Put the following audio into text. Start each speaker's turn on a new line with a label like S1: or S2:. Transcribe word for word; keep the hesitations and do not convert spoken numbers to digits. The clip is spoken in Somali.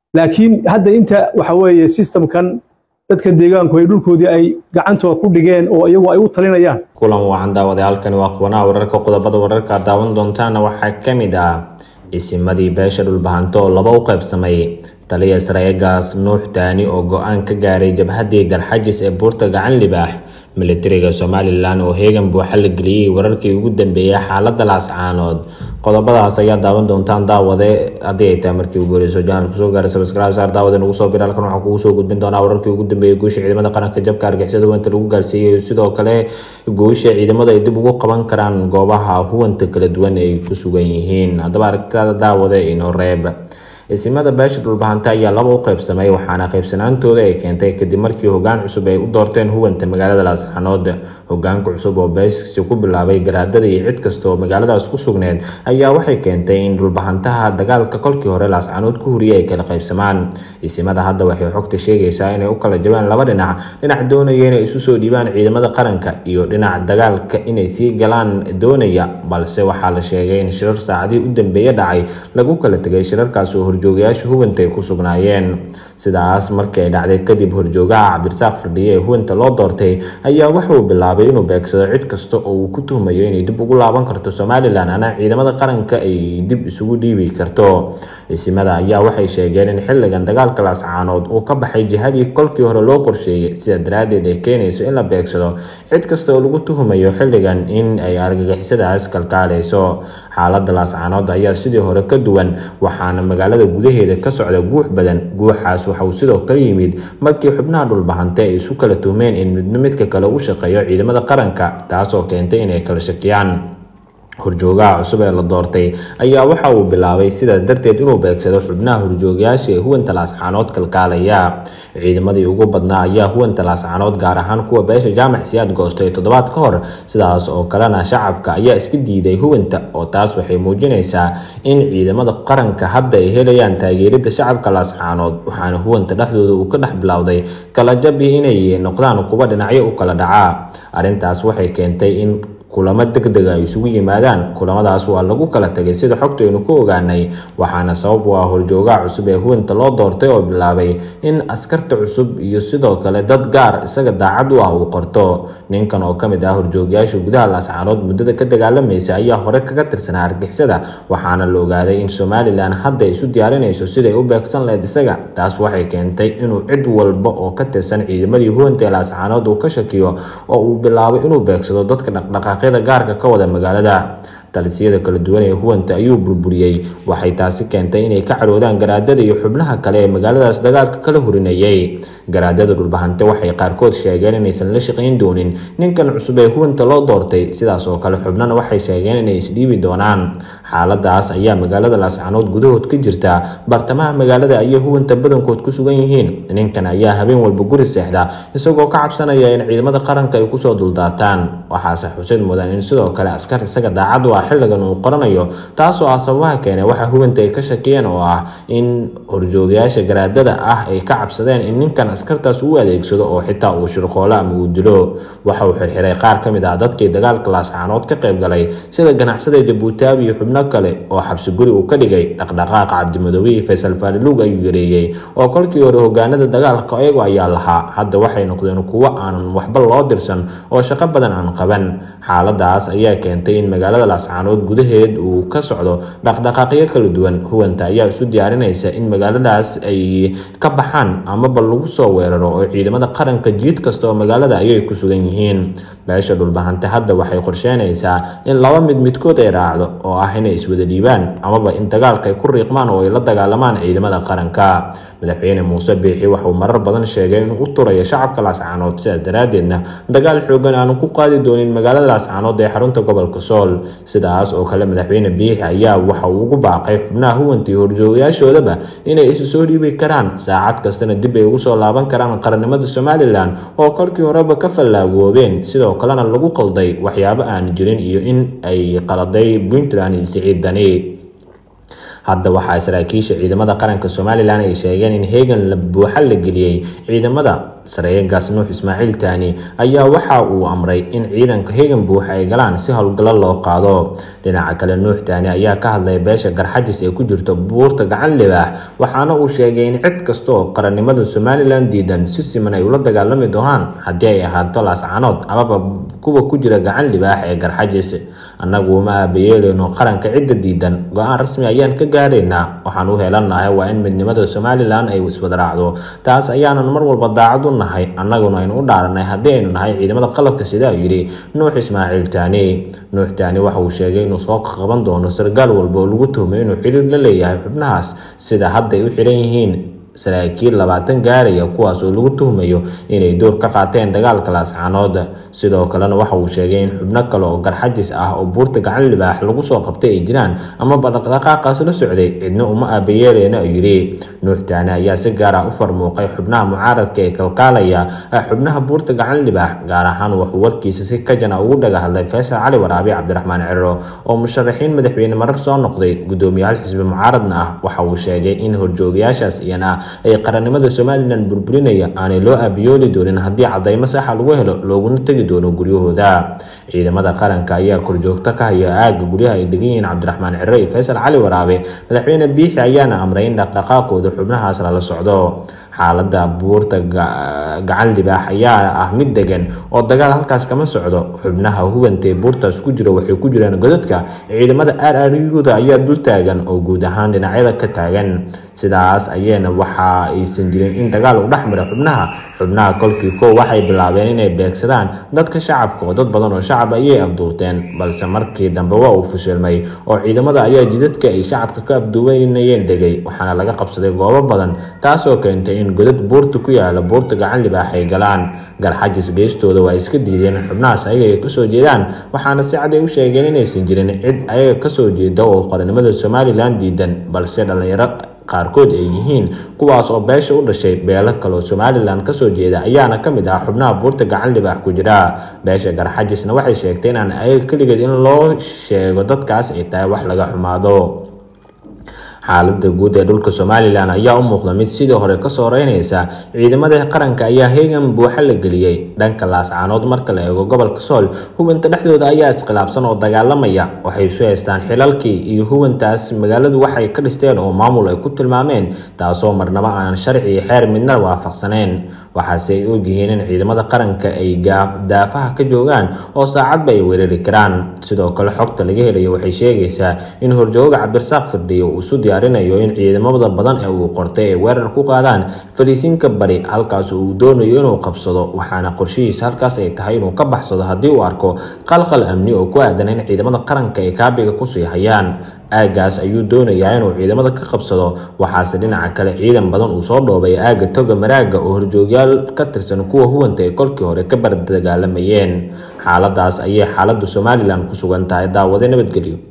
S1: laakiin hadda inta waxa weeye systemkan dadka deegaanku ay dhulkoodii ay gacantooda ku dhigeen oo iyagu ay u talinayaan.
S2: kulan waxaan daawaday halkan waa qubanaha wararka qodobada wararka daawan doontaana waxaa ka mid ah isimadii beesha dhulbahanto laba u qaybsamay taliya Israa'iil Nuux Taani oo go'aan ka gaaray jabhadii Garxajis ee buurta gacan libaax militariga Somaliland oo heegan buuxa la geliyay wararkii ugu dambeeyay xaaladda Laascaanood. qodobadaas ayaa daawan doontaan daawade haddii ay tahay markii ugu horreysay channelka soo gaaray subscribe saar daawada nagu soo bir halkan waxaan kugu soo gudbin doonaa wararkii ugu dambeeyay guusha ciidamada qaranka jabka argixisada weynta lagu gaarsiiyay sidoo kale guusha ciidamada ay dib ugu qaban karaan goobaha huwanta kala duwan ay ku sugan yihiin. haddaba aragtida daawade inoo reeb isimada beesha dhulbahanta ayaa laba u qaybsamay waxaana qaybsanaantooda ay keentay kadib markii hoggaan cusub ay u doorteen huwanta magaalada Laascaanood. hoggaanka cusub oo beesha ku bilaabay garaadada iyo cid kasta oo magaaladaas ku sugneed ayaa waxay keentay in dhulbahantaha dagaalka kolkii hore Laascaanood ku huriyay ay kala qaybsamaan. isimada hadda waxay xogta sheegaysaa inay u kala jabaan laba dhinac dhinac doonaya inay isu soo dhiibaan ciidamada qaranka iyo dhinac dagaalka inay sii galaan doonaya, balse waxaa la sheegay in shirar saacadii u dambeeyay dhacay lagu kala tagay shirarkaas oo horjoogayaasha huwanta ay ku sugnaayeen. sidaas markii ay dhacday kadib horjoogaha Cabdirasaaq Firdhiye ee huwanta loo doortay ayaa waxa uu bilaabay inuu beegsado cid kasta oo uu ku tuhmayo inay dib ugu laaban karto Somaliland ana ciidamada qaranka ay dib isugu dhiibi karto. isimada ayaa waxay sheegeen in xilligan dagaalka Laascaanood uu ka baxay jihadii kolkii hore loo qorsheeyay sida daraadeed ay keenayso in la beegsado cid kasta oo lagu tuhmayo xilligan in ay argagixisadaas kalkaalayso. xaaladda Laascaanood ayaa sidii hore ka duwan waxaana magaalada gudaheeda ka socda guux badan. guuxaas waxa uu sidoo kale yimid markii xubnaha dhulbahante ay isu kala tuhmeen in mid midka kale u shaqeeyo ciidamada qaranka, taasoo keentay inay kala shakiyaan. horjoogaha cusub ee la doortay ayaa waxa uu bilaabay sidaas darteed inuu beegsado xubnaha horjoogayaasha ee huwanta Laascaanood kalkaalaya. ciidamadii ugu badnaa ayaa huwanta Laascaanood gaar ahaan kuwa beesha jaamac siyaad goostay toddobaad ka hor, sidaas oo kalena shacabka ayaa iska diiday huwanta oo taas waxay muujinaysaa in ciidamada qaranka hadda ay helayaan taageerada shacabka Laascaanood, waxaana huwanta dhexdooda uu ka dhex bilowday kala jabi inay noqdaan kuwa dhinacyo u kala dhaca. arrintaas waxay keentay in kulamo degdeg ah isugu yimaadaan. kulamadaas waa lagu kala tagay sida xogta aynu ku ogaanay, waxaana sabab u ah horjoogaha cusub ee huwanta loo doortay oo bilaabay in askarta cusub iyo sidoo kale dad gaar isaga daacad u ah uu qorto. ninkan oo kamid ah horjoogayaasha gudaha Laascaanood muddada ka dagaalamaysa ayaa hore kaga tirsanaa argixisada, waxaana la ogaaday in Somaliland hadda isu diyaarinayso siday u beegsan lahayd isaga. taas waxay keentay inuu cid walba oo ka tirsan ciidamadii huwanta ee Laascaanood uu ka shakiyo oo uu bilaabay inuu beegsado dadka dhaqdhaqaaq gaarka ka wada magaalada. talisiyada kala duwan ee huwanta ayuu burburiyay, waxay taasi keentay inay ka caroodaan garaadada iyo xubnaha kale ee magaaladaas dagaalka kala hurinayay. garaadada dhulbahante waxay qaarkood sheegeen inaysan la shaqayn doonin ninkan cusub ee huwanta loo doortay, sidaas oo kale xubnana waxay sheegeen inay isdhiibi doonaan. xaaladaas ayaa magaalada Laascaanood gudahood ka jirta. bartamaha magaalada ayay huwanta badankood ku sugan yihiin. ninkan ayaa habeen walba guri seexda isagoo ka cabsanaya in ciidamada qaranka ay kusoo duldaataan. waxaase xusid mudan in sidoo kale askar isaga daacad u ah xilligan uu qoranayo, taasoo ah sababaha keenay waxa huwanta ay ka shakiyeen oo ah in horjoogayaasha garaadada ah ay ka cabsadeen in ninkan askartaas uu adeegsado oo xitaa uu shirqoolo ama uu dilo. waxa uu xirxiray qaar ka mid ah dadkii dagaalka Laascaanood ka qayb galay sida ganacsada Jabuutaabi iyo xubno kale oo xabsi guri uu ka dhigay. dhaqdhaqaaqa Cabdimadoobe iyo Faysal Faalilug ayuu yareeyay oo kolkii hore hogaanada dagaalka ayagu ayaa lahaa, hadda waxay noqdeen kuwo aanan waxba loo dirsan oo shaqo badan aan qaban. xaaladaas ayaa keentay in magaalada Laascaanood gudaheed uu ka socdo dhaqdhaqaaqyo kala duwan. huwanta ayaa isu diyaarinaysa in magaaladaas ay ka baxaan amaba lagu soo weeraro oo ciidamada qaranka jiid kasta oo magaalada ayay ku sugan yihiin. beesha dhulbahante hadda waxay qorsheynaysaa in laba mid midkood ay raacdo oo ah inay iswada dhiibaan amaba in dagaalka ay ku riiqmaan oo ay la dagaalamaan ciidamada qaranka. madaxweyne Muuse Biixi waxa uu marar badan sheegay inuu u turayo shacabka Laascaanood, sidaas daraadeedna dagaal xoogan aanu ku qaadi doonin magaalada Laascaanood ee xarunta gobolka Sool. sidaas oo kale madaxweyne Biixi ayaa waxa uu ugu baaqay xubnaha huwanta iyo horjoogayaashoodaba inay isu soo dhiibi karaan saacad kastana dib ay ugu soo laaban karaan qarannimada Somaliland oo kolkii horeba ka fallaagoobeen, sidoo kalena lagu qalday waxyaabo aan jirin iyo in ay qaladay Puntland iyo Siciid Dani. hadda waxaa saraakiisha ciidamada qaranka Somaliland ay sheegeen in heegan la buuxa la geliyay ciidamada sareeyagaas Nuux Ismaaciil Taani ayaa waxa uu amray in ciidanka heegan buuxa ay galaan si howlgal loo qaado. dhinaca kale Nuux Taani ayaa ka hadlay beesha Garxajis ee ku jirta buurta gacan libaax waxaana uu sheegay in cid kasta oo qarannimada Somaliland diidan si siman ay ula dagaalami doonaan haddii ay ahaato laascanood amaba kuwa ku jira gacan libaax ee Garxajis. annagu ma aabayeelino qaranka cidda diidan go'aan rasmi ayaan ka gaaraynaa waxaan u helanahay waa in midnimada Somaliland ay iswada raacdo taas ayaanan mar walba daacad u nahay annaguna aynu u dhaaranay haddii aynu nahay ciidamada qalabka sida yiri Nuux Ismaaciil Taani. Nuux Taani waxa uu sheegay inuu soo qaban doono sargaal walba oo lagu tuhmay inuu xiriir la leeyahay xubnahaas sida hadda ay u xiran yihiin saraakiil labaatan gaaraya kuwaas oo lagu tuhmayo inay door ka qaateen dagaalka laascanood. sidoo kalena waxa uu sheegay in xubno kale oo Garxajis ah oo buurta gacan libaax lagu soo qabtay ay jiraan ama dhaqdhaqaaqaas la socday cidna uma aabayeelena yiri. Nuux Taani ayaa si gaar ah u farmuuqay xubnaha mucaaradka ee kalkaalaya xubnaha buurta gacan libaax gaar ahaan wuxuu warkiisa si ka jana ugu dhaga hadlay Faysal Cali Waraabi Cabdiraxmaan Ciro oo musharaxiin madaxweyne marar soo noqday gudoomiyaha xisbi mucaaradna ah. waxa uu sheegay in horjoogayaashaas iyana ay qarannimada Somaliland burburinaya aanay loo aabiyooli doonin haddii cadaymo sax ah lagu helo looguna tagi doono guryahooda. ciidamada qaranka ayaa korjoogta ka haya aagga guryaha ay degan yihiin Cabdiraxmaan Ciro iyo Faysal Cali Waraabe. madaxweyne Biixi ayaana amray in dhaqdhaqaaqooda xubnahaas la socdo. xaaladda buurta gacan libaax ayaa ah mid degan oo dagaal halkaas kama socdo. xubnaha hubantay buurtaas ku jira waxay ku jiraan godadka ciidamada R R U-da ayaa dul taagan oo guud ahaan dhinacyada ka taagan. sidaas ayayna waxa aysan jirin in dagaal u dhaxmara xubnaha xubnaha kolkii koo waxay bilaabeen inay beegsadaan dadka shacabka oo dad badan oo shacab ayay afduubteen balse markii dambe waa uu fashilmay oo ciidamada ayaa jidadka ay shacabka ka afduubanayeen degay waxaana laga qabsaday goobo badan taasoo keentay in godad buurta ku yaala buurta gacan libaax ay galaan. Garxajis geestooda waa iska diideen xubnahaas ayaga ka soo jeedaan waxaana si cad ay u sheegeen inaysan jirin cid ayaga ka soo jeeda oo qarannimada Somaliland diidan balse dhalinyaro qaarkood ay yihiin kuwaas oo beesha u dhashay beelo kale oo Somaliland ka soo jeeda ayaana ka mid ah xubnaha buurta gacan libaax ku jira. beesha Garxajisna waxay sheegtay in ayaga kaligeed in loo sheego dadkaas ay tahay wax laga xumaado. xaaladda guud ee dhulka Somaliland ayaa u muuqda mid sidoo hore ka soo reynaysa. ciidamada qaranka ayaa heegan buuxa la geliyay dhanka laascanood marka la eego gobolka Sool. hubanta dhexdooda ayaa iskhilaafsan oo dagaalamaya waxay soo haystaan xilalkii iyo hubantaas magaaladu waxay ka dhisteen oo maamul ay ku tilmaameen taasoo marnaba aan sharci iyo xeer midna waafaqsaneen. waxaase ay ogyihiin in ciidamada qaranka ay daafaha ka joogaan oo saacadba ay weerari karaan. sidoo kale xogta laga helayo waxay sheegaysaa in horjooga Cabdirasaaq Firdhiyo uu isu diyaarinayo in ciidamada badan ee uu qortay ay weerar ku qaadaan fariisinka bari halkaas uu doonayo inuu qabsado waxaana qorshihiisa halkaas ay tahay inuu ka baxsado haddii uu arko qalqal amni oo ku aadan in ciidamada qaranka ay kaabiga ku sii hayaan. aagaas ayuu doonayaa inuu ciidamada ka qabsado waxaase dhinaca kale ciidan badan uu soo dhoobay aaga toga maraaga oo horjoogyaal ka tirsan kuwa huwanta ay kolkii hore ka bardagaalamayeen. xaaladaas ayay xaaladda Somaliland ku sugan tahay. daawade nabadgelyo.